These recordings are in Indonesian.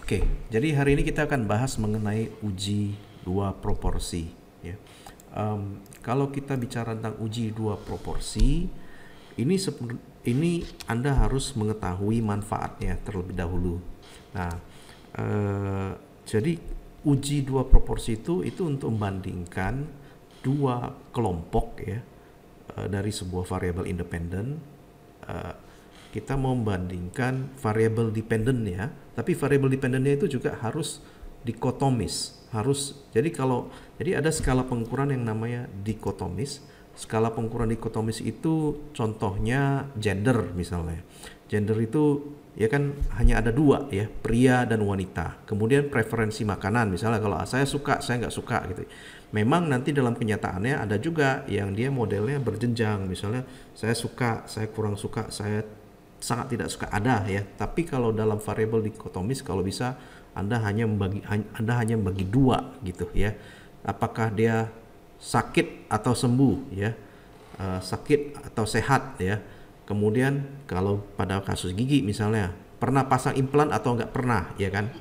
Oke, jadi hari ini kita akan bahas mengenai uji dua proporsi. Ya. Kalau kita bicara tentang uji dua proporsi, ini Anda harus mengetahui manfaatnya terlebih dahulu. Nah, jadi uji dua proporsi itu untuk membandingkan dua kelompok ya dari sebuah variabel independen. Kita mau membandingkan variabel dependennya, tapi variabel dependennya itu juga harus dikotomis. Jadi ada skala pengukuran yang namanya dikotomis. Skala pengukuran dikotomis itu contohnya gender misalnya. Gender itu ya kan hanya ada dua ya, pria dan wanita. Kemudian preferensi makanan, misalnya kalau saya suka, saya nggak suka gitu. Memang nanti dalam kenyataannya ada juga yang dia modelnya berjenjang, misalnya saya suka, saya kurang suka, saya sangat tidak suka, ada ya. Tapi kalau dalam variabel dikotomis, kalau bisa Anda hanya membagi dua gitu ya. Apakah dia sakit atau sembuh ya, sakit atau sehat ya. Kemudian kalau pada kasus gigi misalnya pernah pasang implan atau enggak pernah ya kan,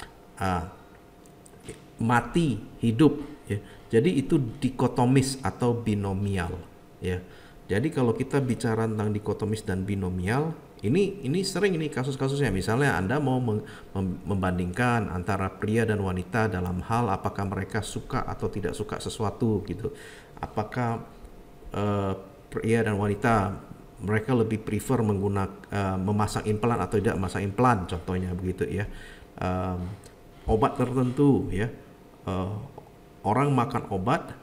mati hidup ya. Jadi itu dikotomis atau binomial ya. Jadi kalau kita bicara tentang dikotomis dan binomial, ini sering ini kasus-kasusnya. Misalnya Anda mau membandingkan antara pria dan wanita dalam hal apakah mereka suka atau tidak suka sesuatu gitu. Apakah pria dan wanita mereka lebih prefer menggunakan memasang implan atau tidak memasang implan, contohnya begitu ya. Obat tertentu ya. Orang makan obat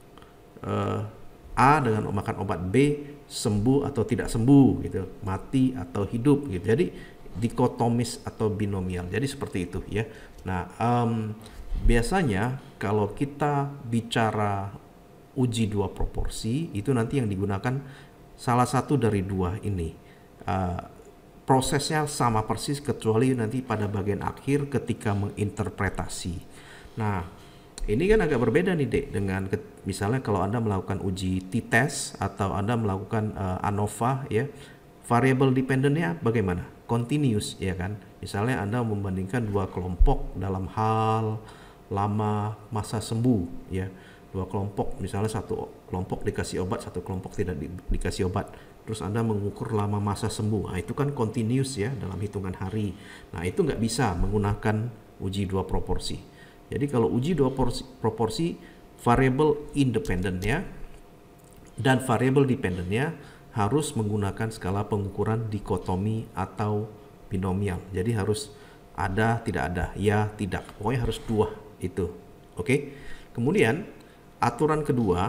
A dengan makan obat B sembuh atau tidak sembuh gitu, mati atau hidup gitu. Jadi dikotomis atau binomial. Jadi seperti itu ya. Nah, biasanya kalau kita bicara uji dua proporsi itu nanti yang digunakan salah satu dari dua ini. Prosesnya sama persis kecuali nanti pada bagian akhir ketika menginterpretasi. Nah, ini kan agak berbeda nih Dek dengan misalnya kalau Anda melakukan uji t-test atau Anda melakukan ANOVA ya, variabel dependennya bagaimana? Continuous ya kan. Misalnya Anda membandingkan dua kelompok dalam hal lama masa sembuh ya. Dua kelompok, misalnya satu kelompok dikasih obat, satu kelompok tidak dikasih obat. Terus Anda mengukur lama masa sembuh. Nah, itu kan continuous ya dalam hitungan hari. Nah, itu nggak bisa menggunakan uji dua proporsi. Jadi kalau uji dua proporsi, variabel independennya dan variabel dependennya harus menggunakan skala pengukuran dikotomi atau binomial. Jadi harus ada, tidak ada, ya, tidak. Pokoknya harus dua itu. Oke. Kemudian aturan kedua,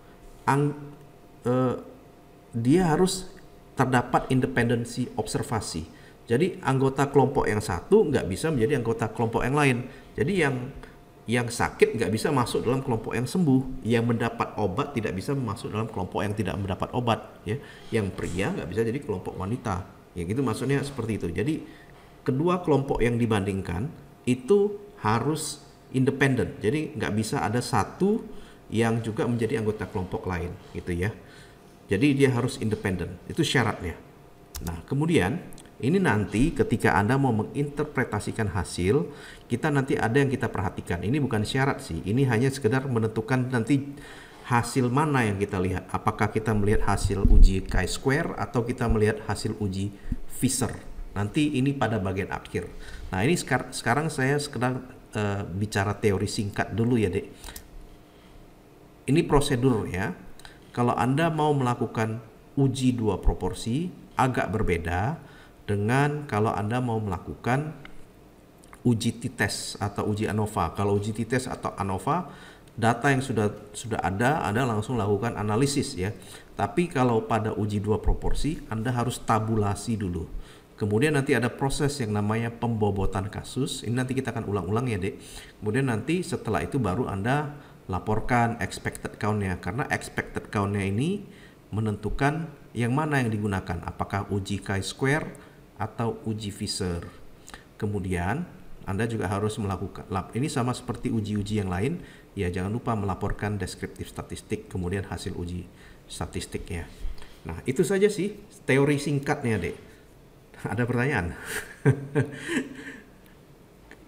dia harus terdapat independensi observasi. Jadi anggota kelompok yang satu nggak bisa menjadi anggota kelompok yang lain. Jadi yang sakit nggak bisa masuk dalam kelompok yang sembuh, yang mendapat obat tidak bisa masuk dalam kelompok yang tidak mendapat obat ya, yang pria nggak bisa jadi kelompok wanita ya, gitu maksudnya seperti itu. Jadi kedua kelompok yang dibandingkan itu harus independen, jadi nggak bisa ada satu yang juga menjadi anggota kelompok lain gitu ya. Jadi dia harus independen, itu syaratnya. Nah kemudian ini nanti ketika Anda mau menginterpretasikan hasil, kita nanti ada yang kita perhatikan. Ini bukan syarat sih, ini hanya sekedar menentukan nanti hasil mana yang kita lihat. Apakah kita melihat hasil uji chi-square atau kita melihat hasil uji Fisher. Nanti ini pada bagian akhir. Nah ini sekarang saya sekedar bicara teori singkat dulu ya Dek. Ini prosedur ya. Kalau Anda mau melakukan uji dua proporsi agak berbeda dengan kalau Anda mau melakukan uji t-test atau uji ANOVA. Kalau uji t-test atau ANOVA, data yang sudah ada, Anda langsung lakukan analisis ya. Tapi kalau pada uji dua proporsi, Anda harus tabulasi dulu. Kemudian nanti ada proses yang namanya pembobotan kasus. Ini nanti kita akan ulang-ulang ya Dek. Kemudian nanti setelah itu baru Anda laporkan expected count-nya. Karena expected count-nya ini menentukan yang mana yang digunakan. Apakah uji chi-square atau uji Fisher. Kemudian Anda juga harus melakukan, ini sama seperti uji-uji yang lain ya, jangan lupa melaporkan deskriptif statistik kemudian hasil uji statistiknya. Nah itu saja sih teori singkatnya Dek. Ada pertanyaan?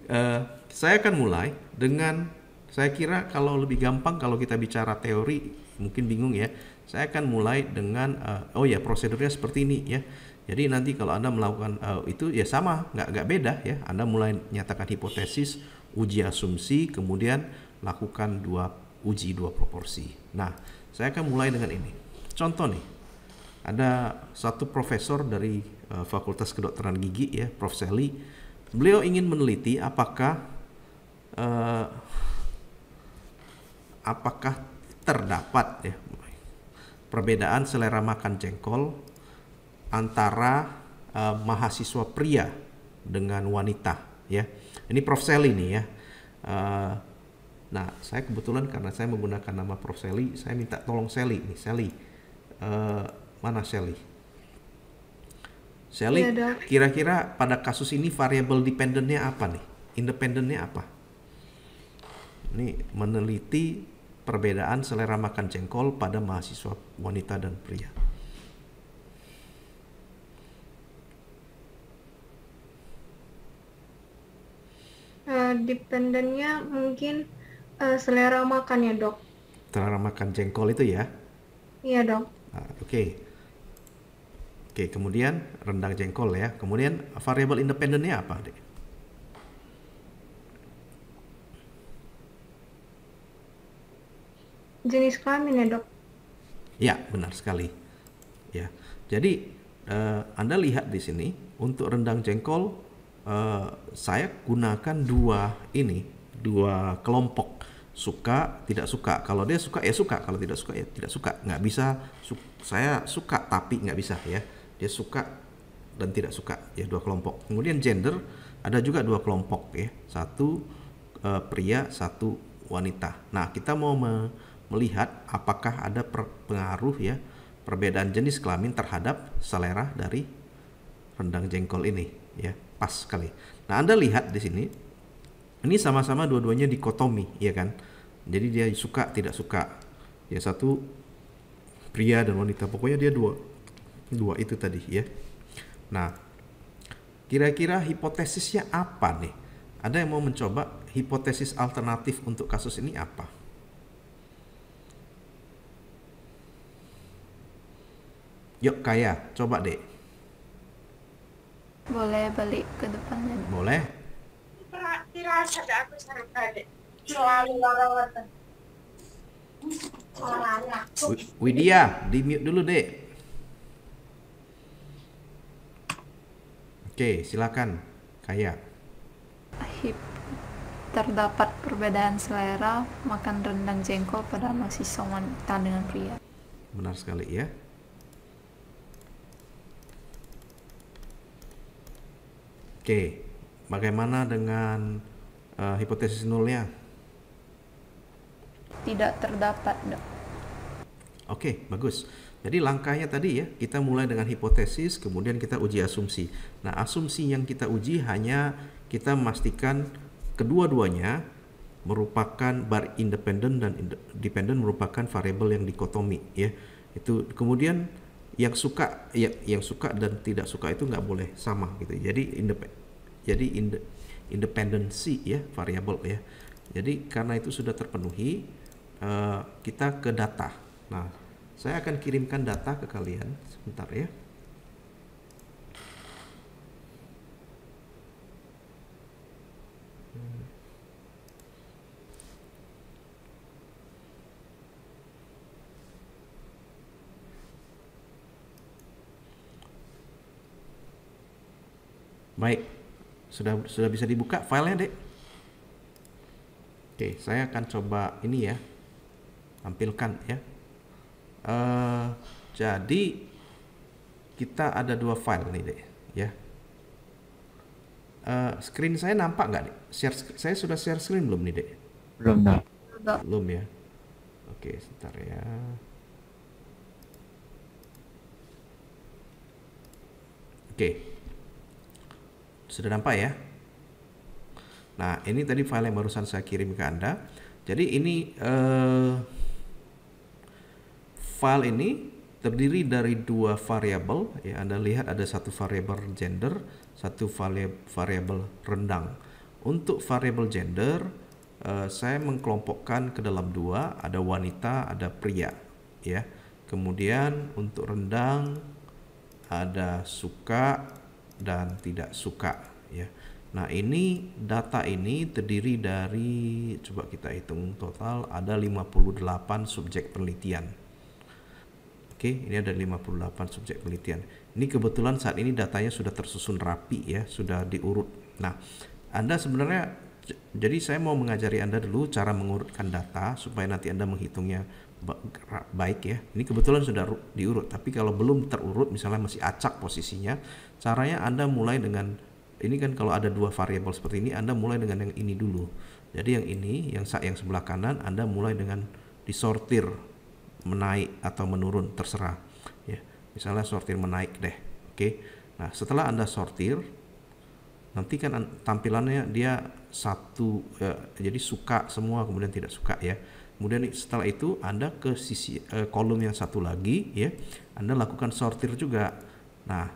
Saya akan mulai dengan, saya kira kalau lebih gampang kalau kita bicara teori, mungkin bingung ya. Saya akan mulai dengan, oh ya prosedurnya seperti ini ya. Jadi nanti kalau Anda melakukan itu ya sama, nggak beda ya. Anda mulai nyatakan hipotesis, uji asumsi, kemudian lakukan uji dua proporsi. Nah, saya akan mulai dengan ini. Contoh nih, ada satu profesor dari Fakultas Kedokteran Gigi ya, Prof. Sally. Beliau ingin meneliti eh, apakah terdapat ya perbedaan selera makan jengkol antara mahasiswa pria dengan wanita ya. Ini Prof. Sally nih ya. Eh, nah, saya kebetulan karena saya menggunakan nama Prof. Sally, saya minta tolong Sally nih. Sally, mana Sally? Sally, Iya dok. kira-kira pada kasus ini variabel dependennya apa nih? Independennya apa? Ini meneliti perbedaan selera makan jengkol pada mahasiswa wanita dan pria. Dependennya mungkin selera makan ya dok. Selera makan jengkol itu ya. Iya dok. Nah, oke. Oke, kemudian rendang jengkol ya. Kemudian variabel independennya apa, Dek? Jenis kelamin ya dok. Ya, benar sekali. Ya. Jadi Anda lihat di sini untuk rendang jengkol saya gunakan dua kelompok, suka tidak suka. Kalau dia suka ya suka, kalau tidak suka ya tidak suka. Nggak bisa saya suka tapi nggak bisa ya. Dia suka dan tidak suka ya, dua kelompok. Kemudian gender ada juga dua kelompok ya, satu pria, satu wanita. Nah, kita mau melihat apakah ada pengaruh ya perbedaan jenis kelamin terhadap selera dari rendang jengkol ini ya, pas sekali. Nah, Anda lihat di sini ini sama-sama dua-duanya dikotomi ya kan, jadi dia suka tidak suka ya, satu pria dan wanita, pokoknya dia dua itu tadi ya. Nah, kira-kira hipotesisnya apa nih? Ada yang mau mencoba hipotesis alternatif untuk kasus ini apa? Yuk, Kaya, coba deh. Boleh balik ke depannya. Boleh? Dirasa aku sarap ada. Selalu lawat. Widya, di mute dulu deh. Oke, silakan, Kaya. Hip terdapat perbedaan selera makan rendang jengkol pada mahasiswa wanita dengan pria. Benar sekali ya. Oke, bagaimana dengan hipotesis nolnya? Tidak terdapat, dok. Oke, bagus. Jadi langkahnya tadi ya, kita mulai dengan hipotesis, kemudian kita uji asumsi. Nah, asumsi yang kita uji hanya kita memastikan kedua-duanya merupakan independen dan dependen merupakan variabel yang dikotomi ya. Itu kemudian yang suka dan tidak suka itu nggak boleh sama gitu. Jadi independensi ya variabel ya. Jadi karena itu sudah terpenuhi, kita ke data. Nah, saya akan kirimkan data ke kalian sebentar ya. Baik, sudah bisa dibuka filenya, Dek? Oke, saya akan coba ini ya, tampilkan ya. Jadi kita ada dua file nih, Dek, ya. Screen saya nampak nggak, Dek? Saya sudah share screen belum nih, Dek? Belum, Dok. Dok. Belum ya. Oke, sebentar ya. Oke. Sudah nampak ya? Nah, ini tadi file yang barusan saya kirim ke Anda. Jadi ini file ini terdiri dari dua variabel ya. Anda lihat ada satu variabel gender, satu variabel rendang. untuk variabel gender saya mengkelompokkan ke dalam dua, ada wanita, ada pria, ya. Kemudian untuk rendang ada suka dan tidak suka, ya. Nah, ini data ini terdiri dari, coba kita hitung total, ada 58 subjek penelitian. Oke, ini ada 58 subjek penelitian. Ini kebetulan saat ini datanya sudah tersusun rapi, ya, sudah diurut. Nah, Anda sebenarnya, jadi saya mau mengajari Anda dulu cara mengurutkan data supaya nanti Anda menghitungnya baik, ya. Ini kebetulan sudah diurut, tapi kalau belum terurut, misalnya masih acak posisinya, caranya Anda mulai dengan, ini kan kalau ada dua variabel seperti ini, Anda mulai dengan yang ini dulu. Jadi yang ini, yang sebelah kanan, Anda mulai dengan disortir, menaik atau menurun, terserah, ya. Misalnya sortir menaik deh. Oke. Nah, setelah Anda sortir, nanti kan tampilannya dia satu, jadi suka semua, kemudian tidak suka, ya. Kemudian setelah itu Anda ke sisi kolom yang satu lagi, ya. Anda lakukan sortir juga. Nah,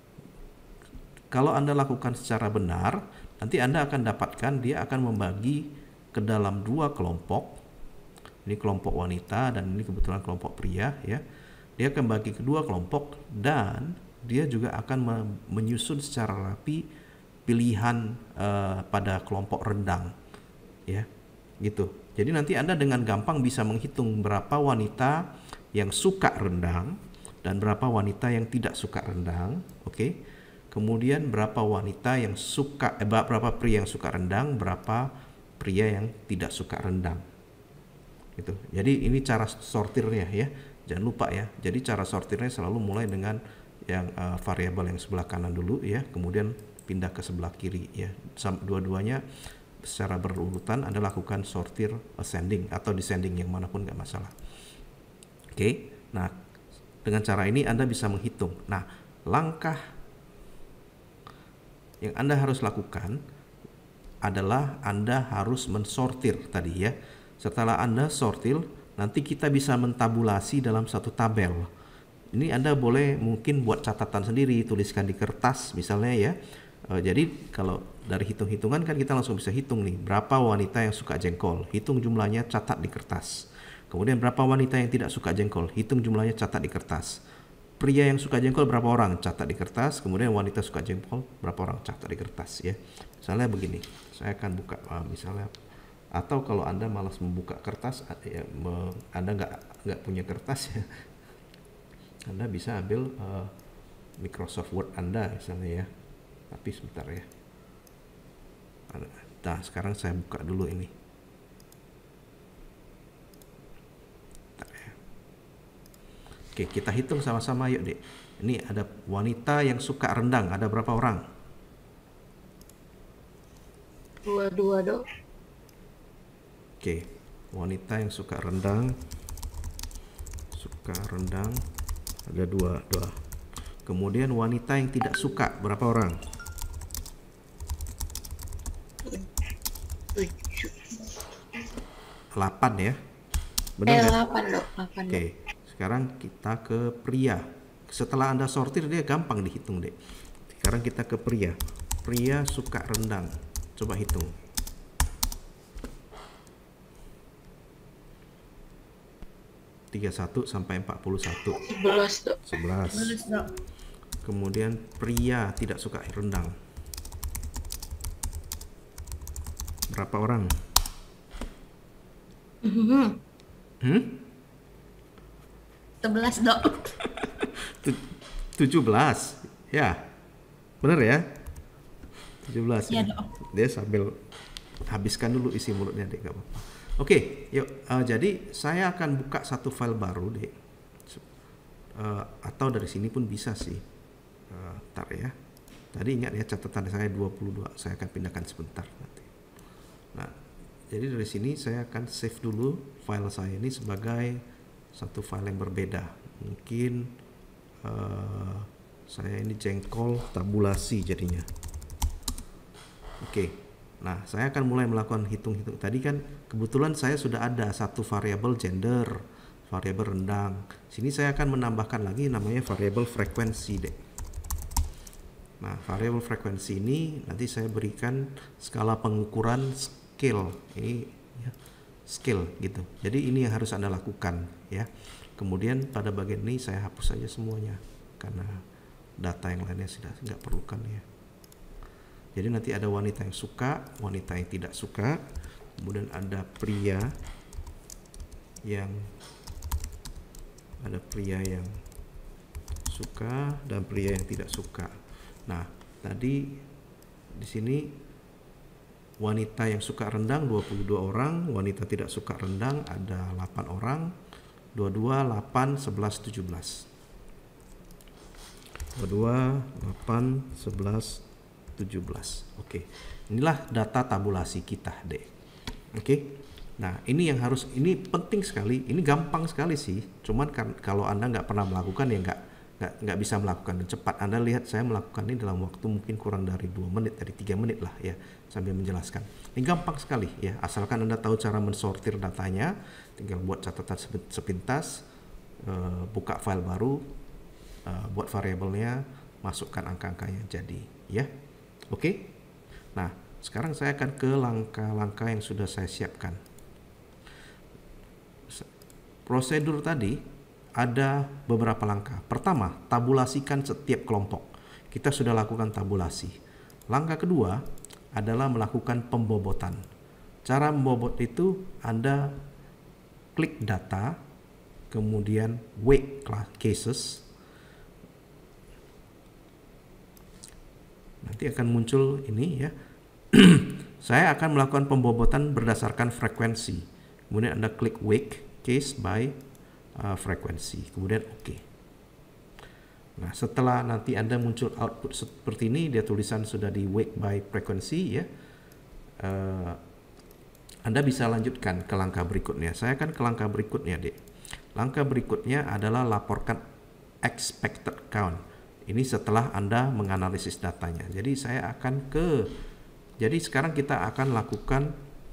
kalau Anda lakukan secara benar, nanti Anda akan dapatkan dia akan membagi ke dalam dua kelompok. Ini kelompok wanita dan ini kebetulan kelompok pria, ya. Dia akan bagi kedua kelompok dan dia juga akan menyusun secara rapi pilihan pada kelompok rendang, ya, gitu. Jadi nanti Anda dengan gampang bisa menghitung berapa wanita yang suka rendang dan berapa wanita yang tidak suka rendang, oke. Kemudian berapa wanita yang suka, berapa pria yang suka rendang, berapa pria yang tidak suka rendang, gitu. Jadi ini cara sortirnya, ya. Jangan lupa, ya. Jadi cara sortirnya selalu mulai dengan yang variabel yang sebelah kanan dulu, ya. Kemudian pindah ke sebelah kiri, ya. Dua-duanya secara berurutan Anda lakukan sortir ascending atau descending, yang manapun nggak masalah. Oke. Nah, dengan cara ini Anda bisa menghitung. Nah, langkah yang Anda harus lakukan adalah Anda harus mensortir tadi, ya. Setelah Anda sortir, nanti kita bisa mentabulasi dalam satu tabel. Ini Anda boleh mungkin buat catatan sendiri, tuliskan di kertas misalnya, ya. Jadi kalau dari hitung-hitungan kan kita langsung bisa hitung nih, berapa wanita yang suka jengkol, hitung jumlahnya, catat di kertas. Kemudian berapa wanita yang tidak suka jengkol, hitung jumlahnya, catat di kertas. Pria yang suka jengkol berapa orang, catat di kertas. Kemudian wanita suka jengkol berapa orang, catat di kertas, ya. Misalnya begini, saya akan buka misalnya, atau kalau Anda malas membuka kertas, ya, Anda nggak punya kertas, ya, Anda bisa ambil Microsoft Word Anda misalnya, ya. Tapi sebentar, ya. Nah, sekarang saya buka dulu ini. Bentar, ya. Oke, kita hitung sama-sama yuk, Dek. Ini ada wanita yang suka rendang, ada berapa orang? Dua, Dok. Oke, wanita yang suka rendang ada dua. Kemudian wanita yang tidak suka berapa orang? 8, ya. Benar kan? 8, Dok. 8, Oke, sekarang kita ke pria. Setelah Anda sortir dia gampang dihitung, Dek. Sekarang kita ke pria. Pria suka rendang. Coba hitung. 31 sampai 41. 11, Dok. 11. Kemudian pria tidak suka rendang. Berapa orang? 11, Dok. 17. Ya. Benar, ya? 17. Iya, Ya. Dok. Dia sambil habiskan dulu isi mulutnya, Dek, enggak apa-apa. Oke, yuk. Jadi saya akan buka satu file baru, Dek. Atau dari sini pun bisa sih. Ntar, ya. Tadi ingat, ya, catatan saya 22. Saya akan pindahkan sebentar nanti. Nah, jadi dari sini saya akan save dulu file saya ini sebagai satu file yang berbeda. Mungkin saya ini jengkol tabulasi jadinya. Oke. Nah, saya akan mulai melakukan hitung-hitung. Tadi kan kebetulan saya sudah ada satu variabel gender, variabel rendang. Sini saya akan menambahkan lagi namanya variabel frekuensi, Dek. Nah, variable frekuensi ini nanti saya berikan skala pengukuran scale. Ini ya, scale gitu. Jadi ini yang harus Anda lakukan ya. Kemudian pada bagian ini saya hapus saja semuanya karena data yang lainnya sudah nggak perlukan ya. Jadi nanti ada wanita yang suka, wanita yang tidak suka, kemudian ada pria yang suka dan pria yang tidak suka. Nah, tadi di sini wanita yang suka rendang 22 orang, wanita tidak suka rendang ada 8 orang, 22, 8, 11, 17. 22, 8, 11, 17. Oke. Inilah data tabulasi kita, Dek. Oke. Nah, ini yang harus, ini penting sekali, ini gampang sekali sih. Cuman kan kalau Anda nggak pernah melakukan ya nggak bisa melakukan dengan cepat. Anda lihat saya melakukan ini dalam waktu mungkin kurang dari 2 menit, dari 3 menit lah ya, sambil menjelaskan. Ini gampang sekali ya, asalkan Anda tahu cara mensortir datanya, tinggal buat catatan sepintas, buka file baru, buat variabelnya, masukkan angka-angkanya jadi ya. Oke. Nah, sekarang saya akan ke langkah-langkah yang sudah saya siapkan. Prosedur tadi ada beberapa langkah. Pertama, tabulasikan setiap kelompok. Kita sudah lakukan tabulasi. Langkah kedua adalah melakukan pembobotan. Cara membobot itu Anda klik data, kemudian weight cases. Nanti akan muncul ini ya. Saya akan melakukan pembobotan berdasarkan frekuensi. Kemudian Anda klik weight case by frekuensi, kemudian oke. Nah, setelah nanti Anda muncul output seperti ini, dia tulisan sudah di weight by frekuensi ya, Anda bisa lanjutkan ke langkah berikutnya. Saya akan ke langkah berikutnya, Dek. Langkah berikutnya adalah laporkan expected count. Ini setelah Anda menganalisis datanya. Jadi saya akan jadi sekarang kita akan lakukan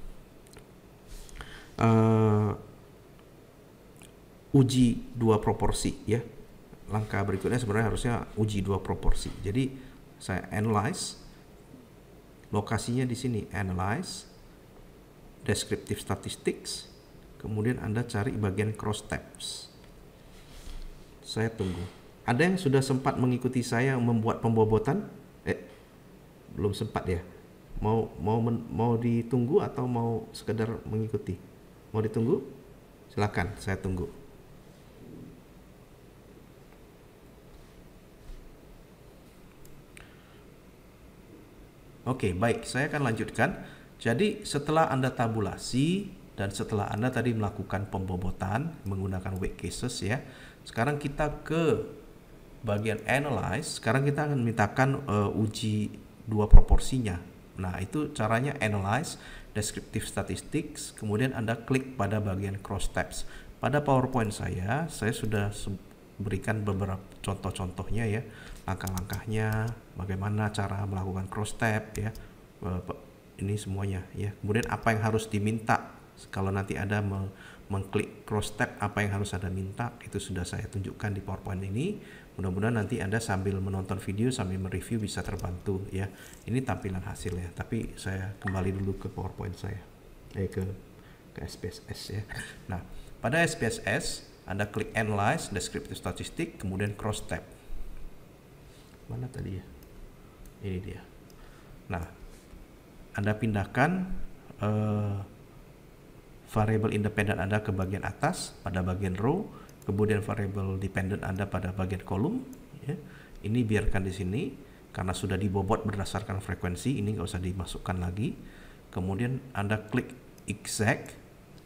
uji 2 proporsi ya. Langkah berikutnya sebenarnya harusnya uji 2 proporsi. Jadi saya analyze, lokasinya di sini analyze, descriptive statistics, kemudian Anda cari bagian cross tabs. Saya tunggu. Ada yang sudah sempat mengikuti saya membuat pembobotan? Belum sempat ya. Mau ditunggu atau mau sekedar mengikuti? Mau ditunggu? Silakan, saya tunggu. Oke, baik, saya akan lanjutkan. Jadi setelah Anda tabulasi dan setelah Anda tadi melakukan pembobotan menggunakan weight cases ya, sekarang kita ke bagian analyze. Sekarang kita akan mintakan uji 2 proporsinya. Nah, itu caranya analyze, descriptive statistics, kemudian Anda klik pada bagian cross tabs. Pada PowerPoint saya sudah berikan beberapa contoh-contohnya ya, langkah-langkahnya, bagaimana cara melakukan cross tab ya, ini semuanya ya. Kemudian apa yang harus diminta kalau nanti ada mengklik cross tab, apa yang harus Anda minta, itu sudah saya tunjukkan di PowerPoint ini. Mudah-mudahan nanti Anda sambil menonton video sambil mereview bisa terbantu ya. Ini tampilan hasilnya, tapi saya kembali dulu ke PowerPoint saya, ke SPSS ya. Nah, pada SPSS Anda klik Analyze, Descriptive Statistic, kemudian Cross Tab. Mana tadi ya? Ini dia. Nah, Anda pindahkan variable independen Anda ke bagian atas pada bagian row, kemudian variable dependent Anda pada bagian kolom. Ya. Ini biarkan di sini karena sudah dibobot berdasarkan frekuensi, ini nggak usah dimasukkan lagi. Kemudian Anda klik exact.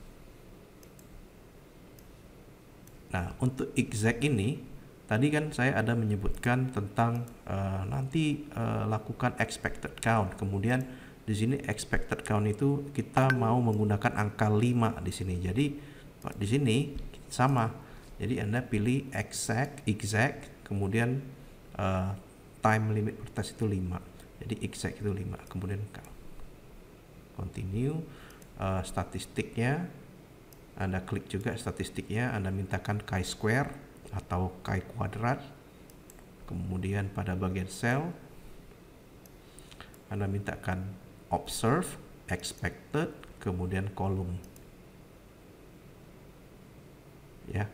Nah, untuk exact ini tadi kan saya ada menyebutkan tentang nanti lakukan expected count. Kemudian di sini expected count itu kita mau menggunakan angka 5 di sini. Jadi di sini sama. Jadi Anda pilih exact, kemudian time limit per test itu 5. Jadi exact itu 5. Kemudian continue, statistiknya Anda klik juga statistiknya, Anda mintakan chi-square atau chi-kuadrat. Kemudian pada bagian cell Anda mintakan observe, expected, kemudian kolom. Ya.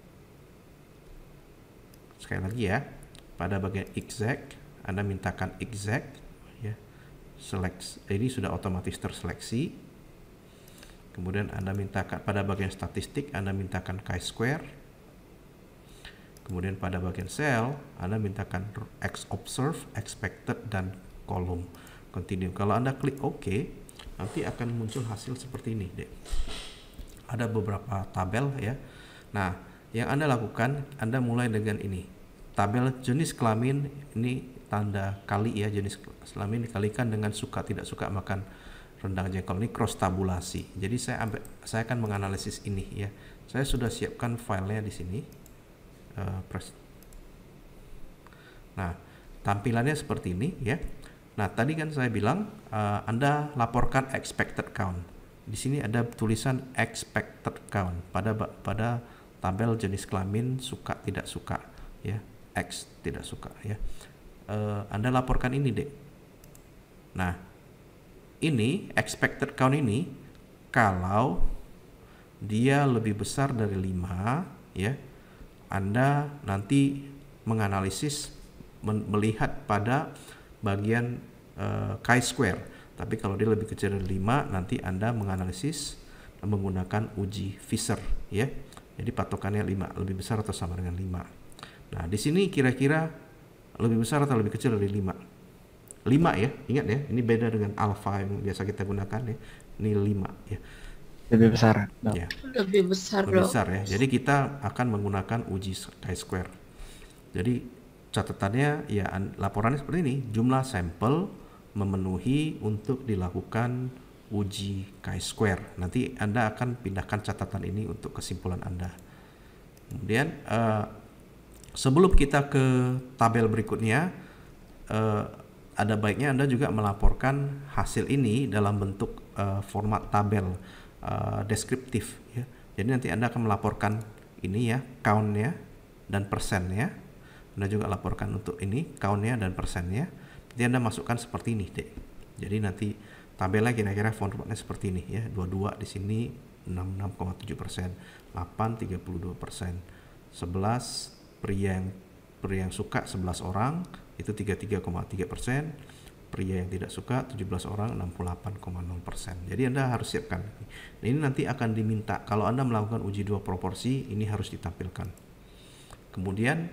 Sekali lagi ya, pada bagian exact Anda mintakan exact ya. Ini sudah otomatis terseleksi. Kemudian Anda mintakan pada bagian statistik Anda mintakan chi-square. Kemudian pada bagian cell Anda mintakan observe, expected dan kolom. Continue. Kalau Anda klik OK, nanti akan muncul hasil seperti ini, deh. Ada beberapa tabel ya. Nah, yang Anda lakukan, Anda mulai dengan ini. Tabel jenis kelamin, ini tanda kali ya, jenis kelamin dikalikan dengan suka tidak suka makan rendang jengkol, ini cross tabulasi. Jadi saya akan menganalisis ini ya. Saya sudah siapkan filenya di sini. Nah, tampilannya seperti ini ya. Nah, tadi kan saya bilang Anda laporkan expected count. Di sini ada tulisan expected count pada tabel jenis kelamin suka tidak suka ya, X tidak suka ya. Anda laporkan ini, Dek. Nah, ini expected count ini kalau dia lebih besar dari 5 ya, Anda nanti menganalisis melihat pada bagian chi-square. Tapi kalau dia lebih kecil dari 5, nanti Anda menganalisis menggunakan uji Fisher ya. Jadi patokannya 5, lebih besar atau sama dengan 5. Nah, di sini kira-kira lebih besar atau lebih kecil dari 5? 5 ya, ingat ya, ini beda dengan alpha yang biasa kita gunakan ya. Ini 5 ya. Lebih besar. Ya. Lebih besar Lebih dong. besar ya. Jadi kita akan menggunakan uji chi-square. Jadi catatannya ya, laporannya seperti ini, jumlah sampel memenuhi untuk dilakukan uji chi-square. Nanti Anda akan pindahkan catatan ini untuk kesimpulan Anda. Kemudian sebelum kita ke tabel berikutnya, ada baiknya Anda juga melaporkan hasil ini dalam bentuk format tabel deskriptif ya. Jadi nanti Anda akan melaporkan ini ya, count-nya dan persennya. Anda juga laporkan untuk ini count-nya dan persennya. Nanti Anda masukkan seperti ini, Dek. Jadi nanti tabelnya kira-kira formatnya seperti ini ya. 22 di sini 66,7%, 8 32%, 11 pria yang suka 11 orang itu 33,3%, pria yang tidak suka 17 orang 68,0%. Jadi Anda harus siapkan. Ini nanti akan diminta kalau Anda melakukan uji 2 proporsi, ini harus ditampilkan. Kemudian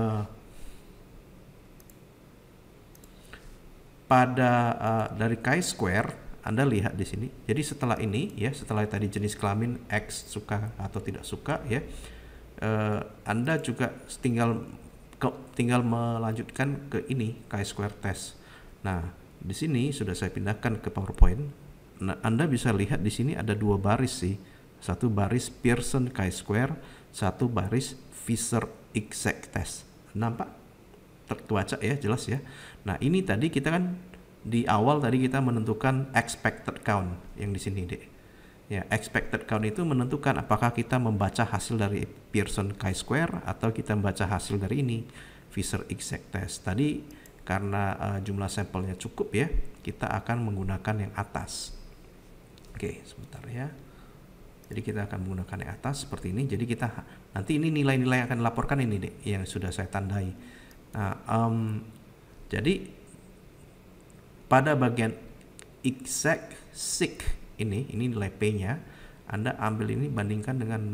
pada dari chi-square Anda lihat di sini. Jadi setelah ini ya, setelah tadi jenis kelamin X suka atau tidak suka ya, Anda juga tinggal melanjutkan ke ini chi-square test. Nah, di sini sudah saya pindahkan ke PowerPoint. Nah, Anda bisa lihat di sini ada 2 baris sih. Satu baris Pearson chi-square, satu baris Fisher exact test. Nampak? Terbaca ya, jelas ya. Nah, ini tadi kita kan di awal tadi kita menentukan expected count yang di sini, Dek. Ya, expected count itu menentukan apakah kita membaca hasil dari Pearson chi-square atau kita membaca hasil dari ini Fisher exact test. Tadi karena jumlah sampelnya cukup ya, kita akan menggunakan yang atas. Oke, sebentar ya. Jadi kita akan menggunakan yang atas seperti ini. Jadi kita nanti ini nilai-nilai yang akan dilaporkan ini, Dek, yang sudah saya tandai. Nah, jadi pada bagian exact sick ini nilai P-nya, Anda ambil ini bandingkan dengan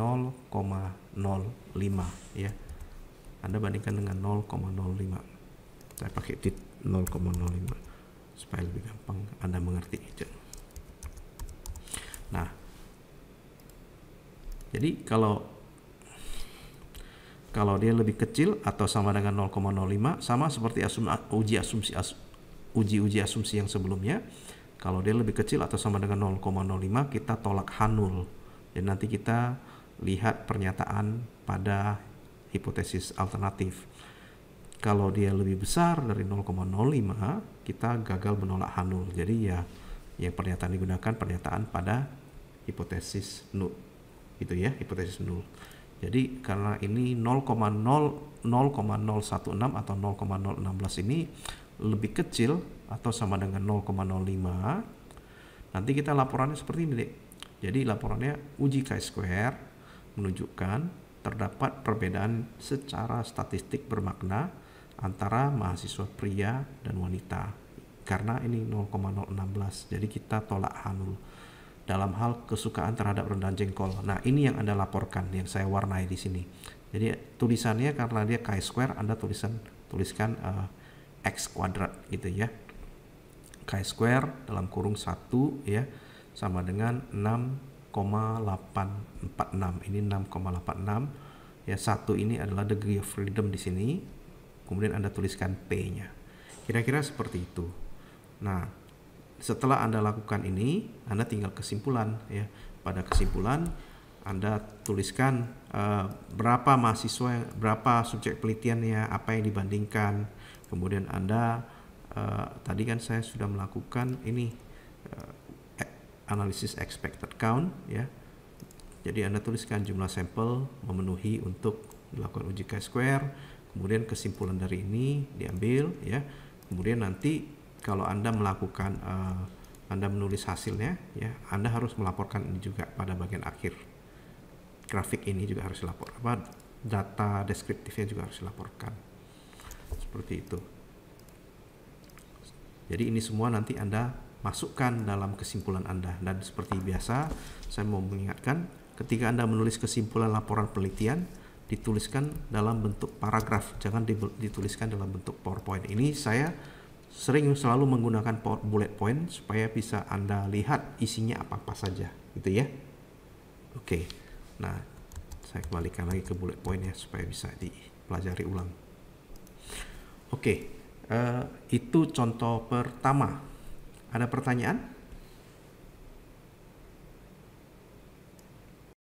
0,05 ya. Anda bandingkan dengan 0,05. Saya pakai tit 0,05 supaya lebih gampang Anda mengerti. Nah, jadi kalau dia lebih kecil atau sama dengan 0,05, sama seperti uji asumsi yang sebelumnya. Kalau dia lebih kecil atau sama dengan 0,05, kita tolak H0. Dan nanti kita lihat pernyataan pada hipotesis alternatif. Kalau dia lebih besar dari 0,05, kita gagal menolak H0. Jadi ya, yang pernyataan digunakan pernyataan pada hipotesis null. Gitu ya, hipotesis null. Jadi karena ini 0,0016 atau 0,016 ini lebih kecil atau sama dengan 0,05, nanti kita laporannya seperti ini, Dek. Jadi laporannya uji chi-square menunjukkan terdapat perbedaan secara statistik bermakna antara mahasiswa pria dan wanita. Karena ini 0,016, jadi kita tolak H0 dalam hal kesukaan terhadap rendang jengkol. Nah, ini yang Anda laporkan, yang saya warnai di sini. Jadi tulisannya karena dia chi-square, Anda tuliskan X kuadrat gitu ya. Chi-square dalam kurung 1 ya sama dengan 6,846. Ini 6,86 ya. 1 ini adalah degree of freedom di sini. Kemudian Anda tuliskan P-nya. Kira-kira seperti itu. Nah, setelah Anda lakukan ini, Anda tinggal kesimpulan ya. Pada kesimpulan Anda tuliskan berapa mahasiswa, berapa subjek penelitiannya, apa yang dibandingkan. Kemudian Anda tadi kan saya sudah melakukan ini analisis expected count ya. Jadi Anda tuliskan jumlah sampel memenuhi untuk melakukan uji chi-square. Kemudian kesimpulan dari ini diambil ya. Kemudian nanti kalau Anda melakukan Anda menulis hasilnya ya, Anda harus melaporkan ini juga pada bagian akhir. Grafik ini juga harus dilapor, data deskriptifnya juga harus dilaporkan. Seperti itu. Jadi ini semua nanti Anda masukkan dalam kesimpulan Anda. Dan seperti biasa, saya mau mengingatkan, ketika Anda menulis kesimpulan laporan penelitian, dituliskan dalam bentuk paragraf, jangan dituliskan dalam bentuk PowerPoint. Ini saya selalu menggunakan bullet point supaya bisa Anda lihat isinya apa-apa saja, gitu ya. Oke. Nah, saya kembalikan lagi ke bullet point ya supaya bisa dipelajari ulang. Oke. Itu contoh pertama. Ada pertanyaan?